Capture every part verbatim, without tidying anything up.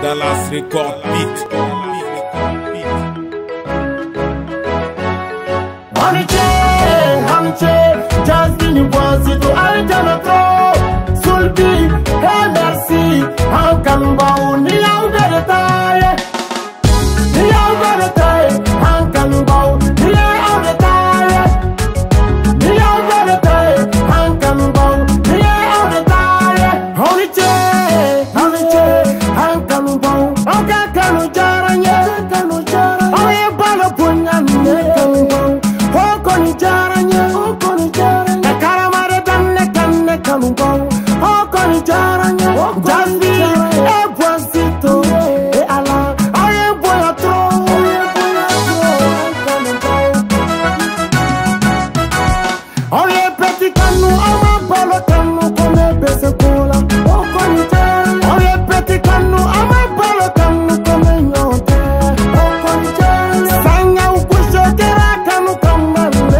Dallas Record Beat. Hamiche, Hamiche, Jasmine voici tout alterne trop. Sulbi, hey merci, en Kanubau, ni au de détail. Ni au de détail, en Kanubau, ni au détail. Ni au de détail, en Kanubau, ni au détail. Hamiche, Hamiche, en Kanubau, en Kanu Jaranye, Kanu Jaranye. Oye, bala punyan, ne Kanubau. Okoni jaranye, okoni jaranye. Na karamare danne kanne kanubau. Okoni jaranye, jandi e buansito e ala. Aye boya tro, aye boya tro. Oye peti kanu ama balo kanu kome bese kola. Okoni jaranye. Oye peti kanu ama balo kanu kome nyote. Okoni jaranye. Sanya ukusho kera kanu kama.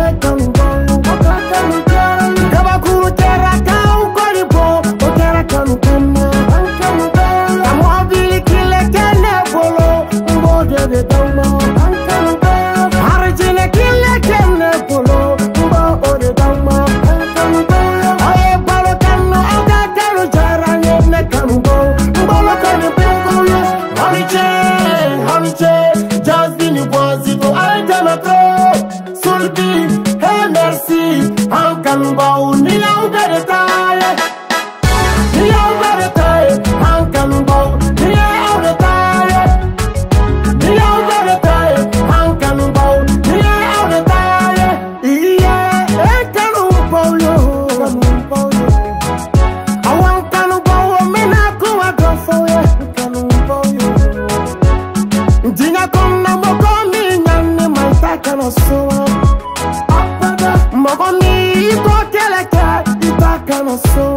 Hey merci, en Kanubau, ni au de détail. Ni au de détail, en Kanubau, ni au détail. Ni au de détail, en Kanubau, ni au détail. Yeah, eh Kanubau yo, Kanubau yo. Awan Kanubau, mina kuwa dofo ye, Kanubau yo. Dina kona moko mi nyane maitaka no soa. Mogomi iko keleke, ipaka no so.